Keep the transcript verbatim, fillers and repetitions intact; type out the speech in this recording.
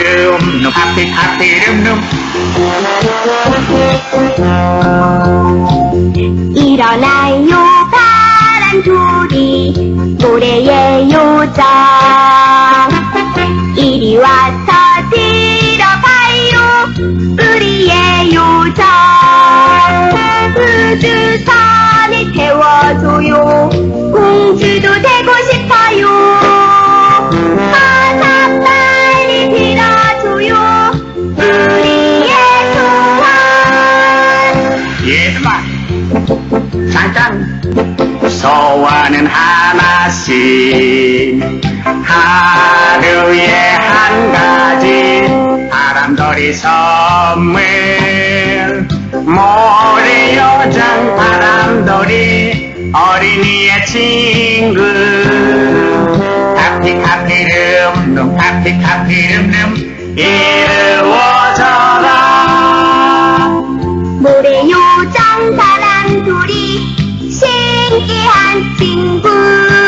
룸룸 하피 하피 룸룸. 일어나요 바람돌이 노래의 요정. 이리 와서 들어봐요 우리의 요정. 우주선을 태워줘요 공주도 되고 싶어요. 어서 빨리 들어줘요 우리의 소원. 얘들아 잠깐. 소원은 하나씩 하루에 한 가지 바람돌이 선물. 모래요정 바람돌이 어린이의 친구. 카피 카피 룸룸 카피 카피 룸룸 이루어져라. 모래요정 바람돌이 신기한 친구.